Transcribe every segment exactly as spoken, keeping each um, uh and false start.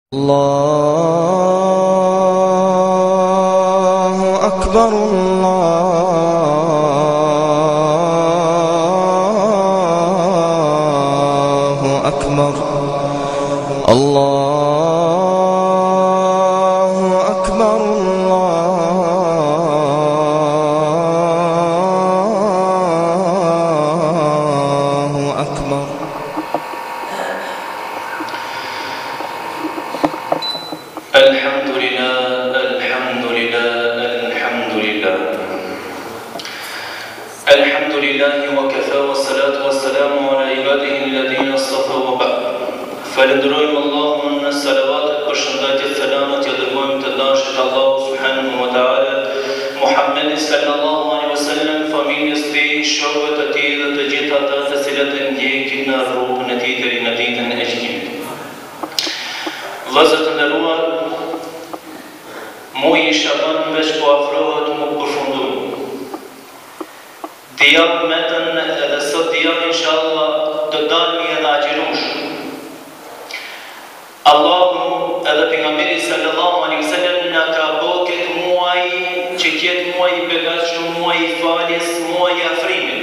الله أكبر الله أكبر الله أكبر الله أكبر. الحمد لله الحمد لله الحمد لله الحمد لله وكفى والصلاة والسلام على عباده الذين اصطفى وبعد فلندرojmë Allahun në salavatet për shëndetjet selamet ja dërgojmë të dashit Allahu subhanahu wa ta'ala Muhammedi sallallahu alaihi wasallam, familjes të tij, shokëve të tij dhe të gjithë ata të cilët e ndjekin në rrugën e tij deri në ditën e gjykimit. Vëllezër të nderuar, muaji i Shaban veç po afrohet më përfundu. Dia metën edhe sot dia inshallah të dalmi edhe agjirush. Allahu edhe pejgamberi sallallahu alaihi wasallam na ka bo këtë muaj që këtë muaj i begatshëm, muaj i faljes, muaj i afrimit.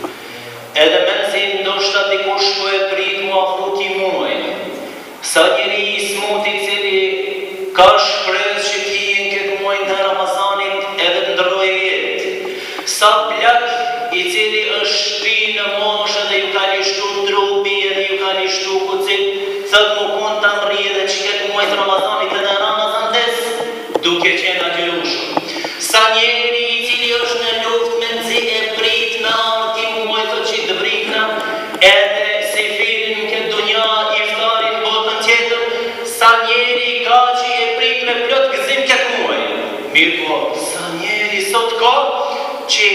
Edhe menzi ndoshta dikush po e prit mu afru këtij muaji. Sa njeri i smut i cili ka shpresë që ti në këtë muaj të Ramazanit edhe të ndërroj jetë. Sa plak i cili është shpi në moshë dhe ju ka lishtu trupi edhe ju ka lishtu kucit, thët mu kun të mri edhe që këtë muaj të Ramazanit edhe Ramazantes duke qenë agjirushëm. Sa njeri i cili është në luft me nëzi e prit në anë ti muaj të që të brikna edhe se filin këtë dunja iftarin botën tjetër, sa njeri ka që e prit me plot gëzim këtë muaj. Mirë po, sa njeri sot ka që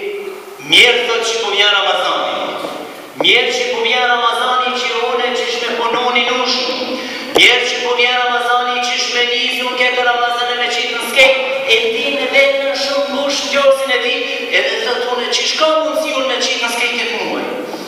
mjerë thot që po vjen Ramazani. Mjerë që po vjen Ramazani që une që shme punoni nushëm. Mjerë që po vjen Ramazani që shme nisun këtë Ramazan e me qitë në skejt, e ti në vetën shumë mush gjosin e ti, edhe thot une që shka mundësi unë me qitë në skejt këtë muaj.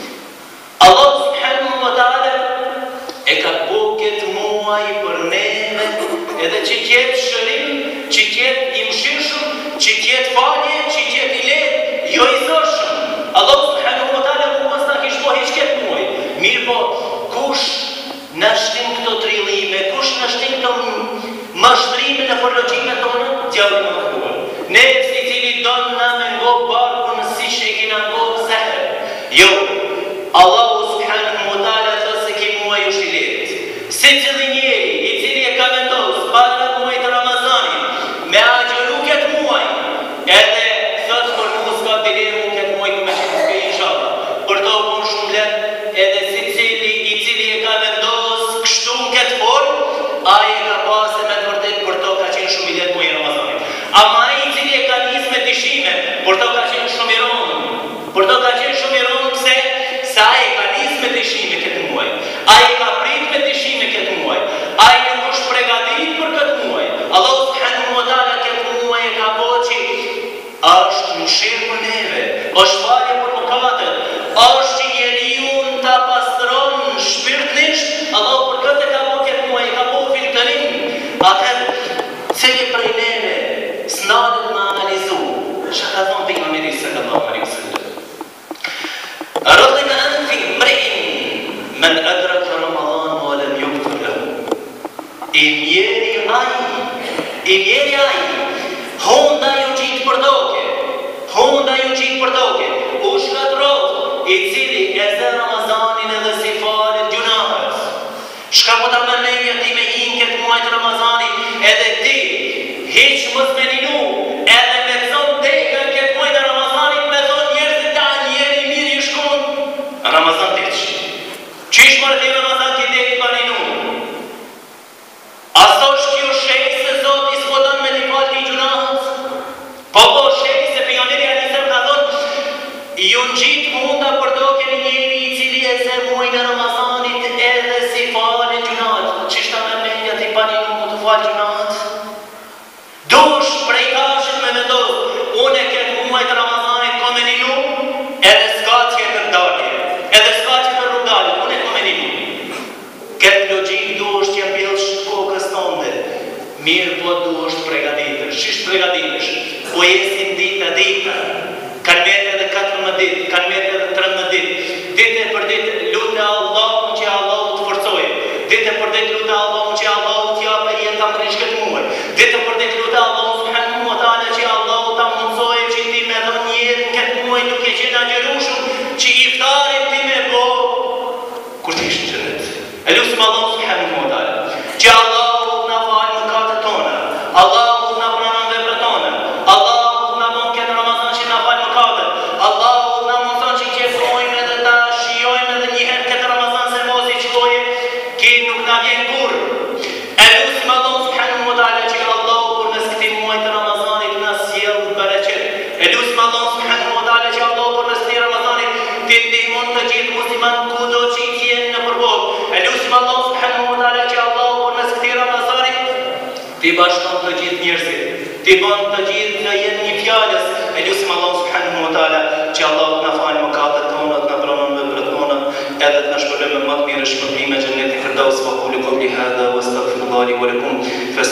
Allah subhanahu wa ta'ala e ka po këtë muaj për neve, edhe që kjetë shërim, që kjetë imshirshëm, që kjetë falje, që kjetë i letë, jo i zoshëm. Allah subhanahu wa ta'ala ku pas na kishpo hiq këtë muaj. Mirë po, kush në shtim këto trillime, kush në shtim këto mashtrime në forlogjime tonë, djallë më këtuar. Ne si cili donë na me ngo barkun si që i kina ngo zahër. Jo, Allahu subhanahu wa ta'ala thë se ki muaj është i letë. Si cili njeri, i cili e ka vendos, para muaj të Ramazanit, me agjeru këtë muaj, edhe thëtë për mu s'ka dilemu këtë muaj ku me qenë s'ke inshallah. Për to pun shumë letë, edhe si cili, i cili e ka vendos kështu në këtë formë, aje ka pasë me të vërtet, për to ka qenë shumë i letë muaj Ramazanit. Ama i cili e ka njës me dishime, për to ka qenë shumë i ronë. Për to ka qenë shumë i ronë pse? Se aje ka njës me dishime këtë muaj. Aje ka prit me dishime këtë muaj. Aje nuk është pregadit për këtë muaj. Allah subhanahu wa ta'ala këtë muaj e ka bo që është në shirë për neve, është falje për mëkatët, është që njeriu të pastron shpirtnisht. Allah për këtë e ka bo këtë muaj, e ka bo filtërim. Atër, cili prej neve s'nadet në analizu, që ka thonë pejgamberi sallallahu alaihi wasallam. رغم أنف امرئ من أدرك رمضان ولم يغفر له. Imjeri ai, imjeri ai, honda ju gjitë për doke, honda ju gjitë për doke, u shkatrot, i cili e zë Ramazanin edhe si falet gjunahës. Shka po ta mënejja ti me hinë këtë muajt Ramazani, edhe ti, hiq mës me ninu, edhe me zonë deka këtë muajt Ramazanit, me zonë njerëzit ta njeri mirë i shkon, Ramazan të që. Qish mërë të Ramazan të dhe të baninu? Aso është kjo shejë se Zot i s'podon me t'i falë t'i gjunahës? Po po shejë se pioneri Alisem ka thonë, ju në gjitë munda për do keni njeri i cili e se muaj në Ramazanit edhe si falë e gjunahët. Qishta me menja t'i baninu mu të falë gjunahët? Dush prej kashët me vendosë, une këtë muaj të Ramazanit ko me ninu, edhe s'ka tjetër dalje, edhe s'ka tjetër rrugdalje, une ko me ninu. Këtë logik dush t'ja bjellë kokës mirë po duhesh të përgatitesh. Çish përgatitesh? Po jesin ditë ditë. Kanë metë edhe katërmbëdhjetë ditë, kanë metë edhe tridhjetë ditë. Ditë për ditë lutë Allahun që Allahu të forcojë. Ditë për ditë lutë Allahun që Allahu të japë jetë ta mbrish këtë muaj. Ditë për ditë lutë Allahun subhanahu wa taala që Allahu ta mundsojë që ti më dhon jetë këtë muaj duke qenë agjërueshëm, që iftarin ti më bë kur ti je në xhenet. Elusim Allahun subhanahu wa taala që Allahu na fal mëkatet tona. Allahu na pranon veprat tona. Allahu na bën këtë Ramazan që na fal mëkatet. Allahu na mundson që të shojmë edhe ta shijojmë edhe një herë këtë Ramazan se mos i çojë, që nuk na vjen kurrë. Elusim Allahun subhanahu wa taala që Allahu përmes këtij muaji të Ramazanit na sjell bereqet. Elusim Allahun subhanahu wa taala që Allahu përmes këtij Ramazanit të ndihmon të gjithë muslimanët kudo që jenë në përballë. Elusim Allahun subhanahu wa taala që Allahu përmes këtij Ramazanit të bashkon të gjithë njerëzit, të bën të gjithë të jenë një fjalës. Elusim Allahun subhanahu wa taala që Allahu na falë mëkatet tona, na pranon veprat tona, edhe të na shpëlojë me më të mirë shpëtime xhenetit firdaus. Wa qulu qawli hadha wastaghfirullahi wa lakum.